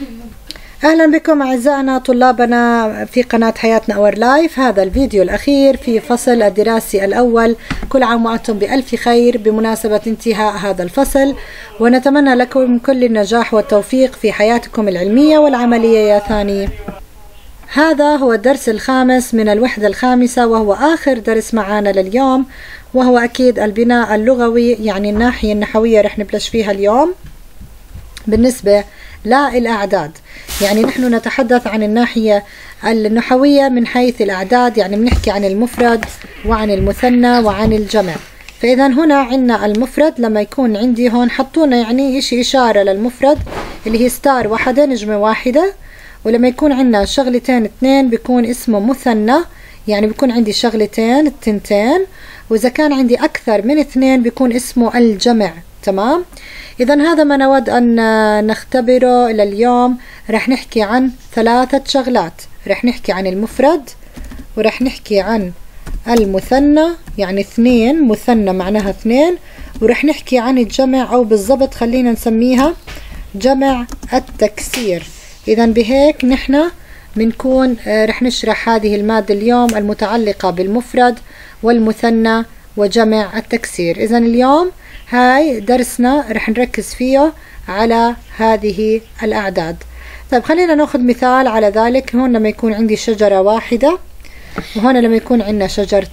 أهلا بكم أعزائنا طلابنا في قناة حياتنا اور لايف. هذا الفيديو الأخير في فصل الدراسي الأول. كل عام وأنتم بألف خير بمناسبة انتهاء هذا الفصل، ونتمنى لكم كل النجاح والتوفيق في حياتكم العلمية والعملية يا ثاني. هذا هو الدرس الخامس من الوحدة الخامسة، وهو آخر درس معانا لليوم، وهو أكيد البناء اللغوي، يعني الناحية النحوية رح نبلش فيها اليوم بالنسبة للأعداد. يعني نحن نتحدث عن الناحية النحوية من حيث الأعداد، يعني بنحكي عن المفرد وعن المثنى وعن الجمع. فإذا هنا عندنا المفرد، لما يكون عندي هون حطونا يعني إشي إشارة للمفرد اللي هي ستار واحدة، نجمة واحدة. ولما يكون عندنا شغلتين اثنين بيكون اسمه مثنى، يعني بيكون عندي شغلتين التنتين. وإذا كان عندي أكثر من اثنين بيكون اسمه الجمع. تمام؟ إذا هذا ما نود أن نختبره لليوم. رح نحكي عن ثلاثة شغلات، رح نحكي عن المفرد، ورح نحكي عن المثنى يعني اثنين، مثنى معناها اثنين، ورح نحكي عن الجمع، أو بالضبط خلينا نسميها جمع التكسير. إذا بهيك نحن بنكون رح نشرح هذه المادة اليوم المتعلقة بالمفرد والمثنى وجمع التكسير. إذا اليوم هاي درسنا رح نركز فيه على هذه الأعداد. طيب خلينا ناخذ مثال على ذلك. هون لما يكون عندي شجرة واحدة، وهون لما يكون عندنا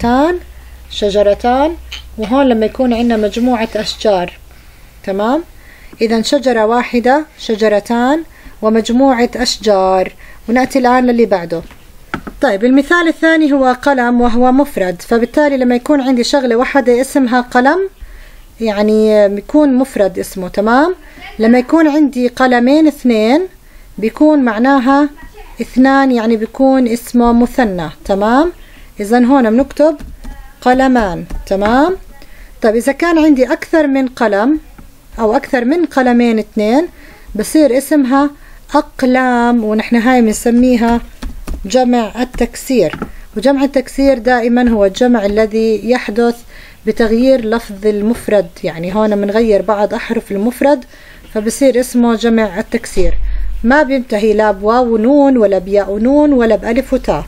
شجرتان، وهون لما يكون عندنا مجموعة أشجار. تمام؟ إذا شجرة واحدة، شجرتان، ومجموعة أشجار. ونأتي الآن للي بعده. طيب المثال الثاني هو قلم، وهو مفرد، فبالتالي لما يكون عندي شغلة واحدة اسمها قلم يعني بيكون مفرد اسمه. تمام؟ لما يكون عندي قلمين اثنين بيكون معناها اثنان، يعني بيكون اسمه مثنى. تمام؟ إذن هون بنكتب قلمان. تمام؟ طيب إذا كان عندي أكثر من قلم أو أكثر من قلمين اثنين بصير اسمها أقلام، ونحن هاي بنسميها جمع التكسير. وجمع التكسير دائما هو الجمع الذي يحدث بتغيير لفظ المفرد، يعني هون بنغير بعض أحرف المفرد فبصير اسمه جمع التكسير. ما بينتهي لا بواو ونون ولا بياء ونون ولا بألف وتاء.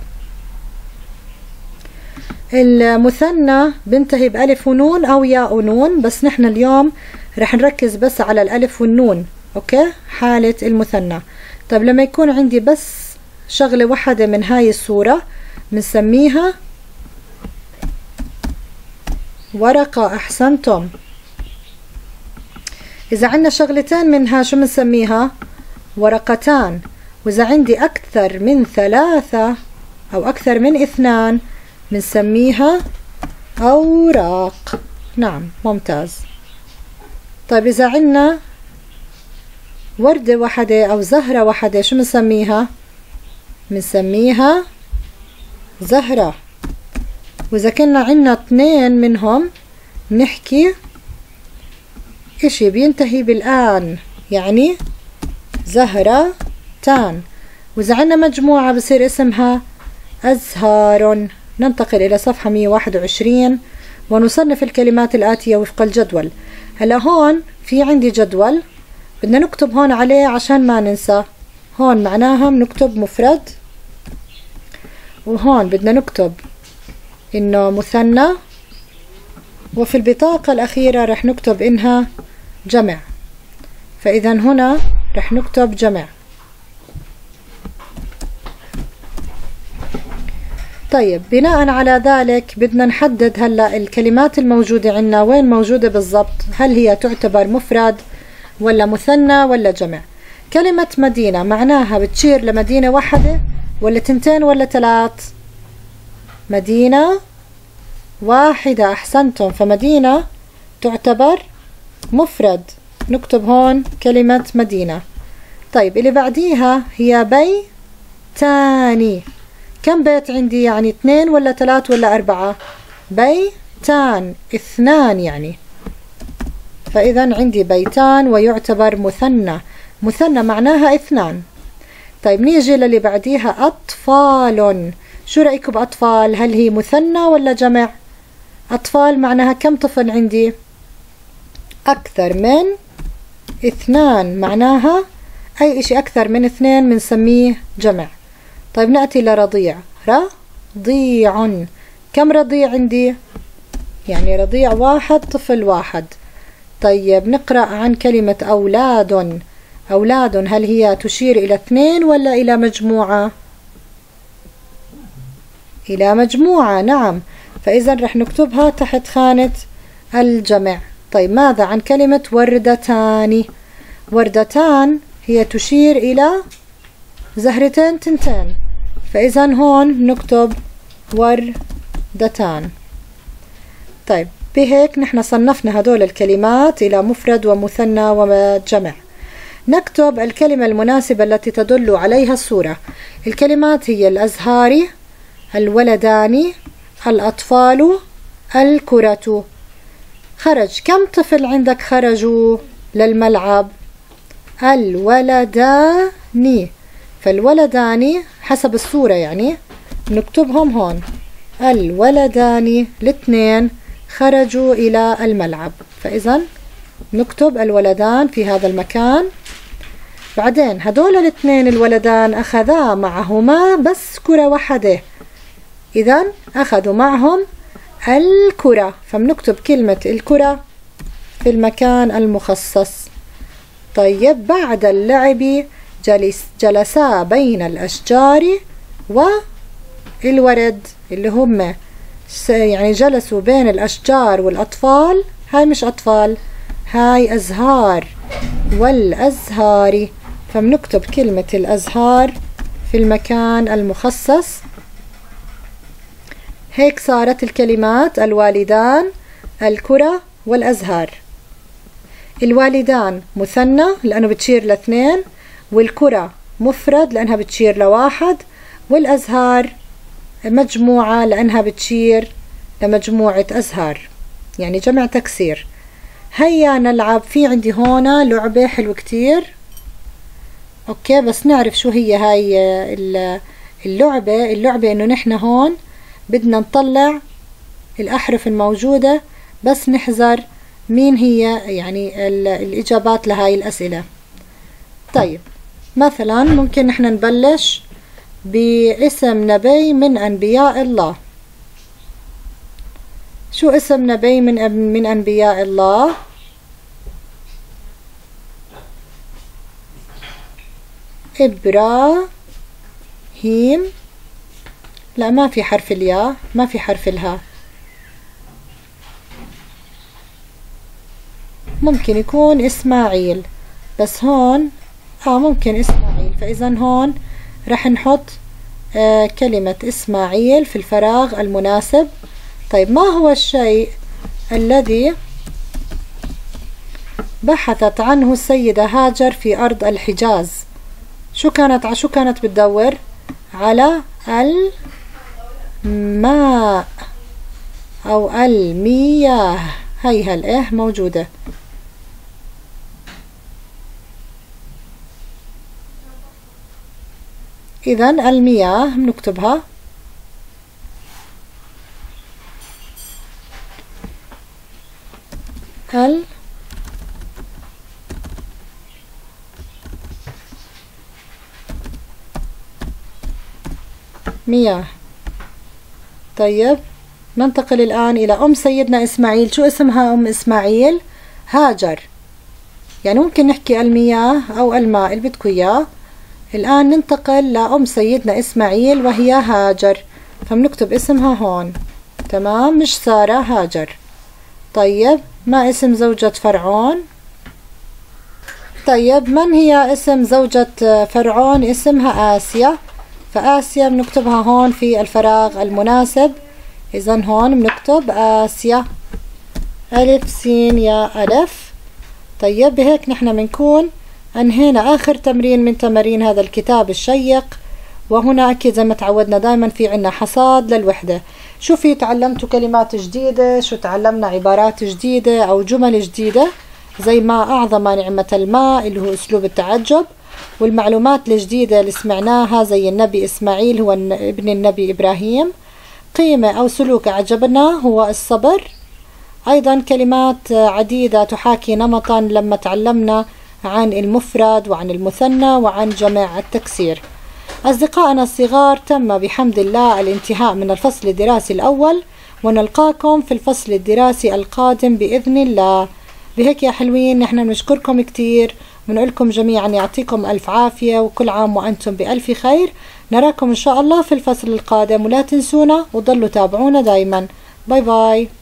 المثنى بينتهي بألف ونون أو ياء ونون، بس نحن اليوم رح نركز بس على الألف والنون. أوكي؟ حالة المثنى. طيب لما يكون عندي بس شغلة واحدة من هاي الصورة بنسميها ورقة. أحسنتم. إذا عندنا شغلتين منها شو بنسميها؟ ورقتان. وإذا عندي أكثر من ثلاثة أو أكثر من اثنان بنسميها أوراق. نعم، ممتاز. طيب إذا عندنا وردة واحدة أو زهرة واحدة شو بنسميها؟ بنسميها زهرة. وإذا كنا عندنا اثنين منهم نحكي إشي بينتهي بالآن، يعني زهرتان. وإذا عندنا مجموعة بصير اسمها أزهار. ننتقل إلى صفحة 121 ونصنف الكلمات الآتية وفق الجدول. هلا هون في عندي جدول بدنا نكتب هون عليه عشان ما ننسى. هون معناها بنكتب مفرد، وهون بدنا نكتب إنه مثنى، وفي البطاقة الأخيرة رح نكتب إنها جمع. فإذا هنا رح نكتب جمع. طيب بناء على ذلك بدنا نحدد هلا الكلمات الموجودة عندنا وين موجودة بالضبط، هل هي تعتبر مفرد ولا مثنى ولا جمع. كلمة مدينة معناها بتشير لمدينة واحدة ولا تنتين ولا ثلاث؟ مدينة واحدة. أحسنتم. فمدينة تعتبر مفرد، نكتب هون كلمة مدينة. طيب اللي بعديها هي بيتان. كم بيت عندي؟ يعني اثنين ولا ثلاث ولا أربعة؟ بيتان، اثنان يعني. فإذا عندي بيتان ويعتبر مثنى. مثنى معناها اثنان. طيب نيجي للي بعديها أطفال. شو رأيكم بأطفال؟ هل هي مثنى ولا جمع؟ أطفال معناها كم طفل عندي؟ أكثر من اثنان، معناها أي إشي أكثر من 2 بنسميه جمع. طيب نأتي لرضيع. رضيع. كم رضيع عندي؟ يعني رضيع واحد، طفل واحد. طيب نقرأ عن كلمة أولاد. أولاد هل هي تشير إلى 2 ولا إلى مجموعة؟ إلى مجموعة، نعم. فإذا رح نكتبها تحت خانة الجمع. طيب ماذا عن كلمة وردتان؟ وردتان هي تشير إلى زهرتين تنتين، فإذا هون نكتب وردتان. طيب بهيك نحن صنفنا هدول الكلمات إلى مفرد ومثنى وجمع. نكتب الكلمة المناسبة التي تدل عليها الصورة. الكلمات هي الأزهار، الولدان، الأطفال، الكرة. خرج. كم طفل عندك خرجوا للملعب؟ الولدان. فالولدان حسب الصورة يعني نكتبهم هون. الولدان الاثنين خرجوا إلى الملعب، فإذا نكتب الولدان في هذا المكان. بعدين هدول الاثنين الولدان أخذا معهما بس كرة واحدة، إذا أخذوا معهم الكرة، فبنكتب كلمة الكرة في المكان المخصص. طيب بعد اللعب جلسا بين الأشجار والورد، اللي هم يعني جلسوا بين الأشجار والأطفال. هاي مش أطفال، هاي أزهار. والأزهار، فبنكتب كلمة الأزهار في المكان المخصص. هيك صارت الكلمات الوالدان، الكرة، والأزهار. الوالدان مثنى لأنه بتشير ل2، والكرة مفرد لأنها بتشير ل1، والأزهار مجموعة لأنها بتشير لمجموعة أزهار، يعني جمع تكسير. هيا نلعب. في عندي هون لعبة حلوة كتير. اوكي بس نعرف شو هي هاي اللعبة انه نحن هون بدنا نطلع الأحرف الموجودة، بس نحذر مين هي يعني الإجابات لهاي الأسئلة. طيب مثلا ممكن نحن نبلش باسم نبي من أنبياء الله. شو اسم نبي من أنبياء الله؟ إبراهيم. لا ما في حرف الياء، ما في حرف الهاء. ممكن يكون إسماعيل، بس هون ممكن إسماعيل، فإذا هون رح نحط كلمة إسماعيل في الفراغ المناسب. طيب ما هو الشيء الذي بحثت عنه السيدة هاجر في أرض الحجاز؟ شو كانت بتدور على؟ الماء أو المياه. هي هالإيه موجودة. إذن المياه بنكتبها. مياه. طيب ننتقل الآن إلى أم سيدنا إسماعيل. شو اسمها أم إسماعيل؟ هاجر. يعني ممكن نحكي المياه أو الماء اللي بدكم إياه. الآن ننتقل لأم سيدنا إسماعيل وهي هاجر، فبنكتب اسمها هون. تمام، مش سارة، هاجر. طيب ما اسم زوجة فرعون؟ طيب من هي اسم زوجة فرعون؟ اسمها آسيا، فآسيا بنكتبها هون في الفراغ المناسب. إذن هون بنكتب آسيا، ألف سين يا ألف. طيب بهيك نحن بنكون أنهينا آخر تمرين من تمارين هذا الكتاب الشيق. وهنا أكيد زي ما تعودنا دائما في عنا حصاد للوحدة. شو في تعلمتوا كلمات جديدة، شو تعلمنا عبارات جديدة أو جمل جديدة، زي ما أعظم نعمة الماء اللي هو أسلوب التعجب، والمعلومات الجديدة اللي سمعناها زي النبي إسماعيل هو ابن النبي إبراهيم. قيمة أو سلوك أعجبنا هو الصبر. أيضا كلمات عديدة تحاكي نمطا لما تعلمنا عن المفرد وعن المثنى وعن جمع التكسير. أصدقائنا الصغار، تم بحمد الله الانتهاء من الفصل الدراسي الأول، ونلقاكم في الفصل الدراسي القادم بإذن الله. بهيك يا حلوين نحن نشكركم كتير، ونقولكم جميعا يعطيكم ألف عافية، وكل عام وأنتم بألف خير. نراكم إن شاء الله في الفصل القادم، ولا تنسونا وضلوا تابعونا دايما. باي باي.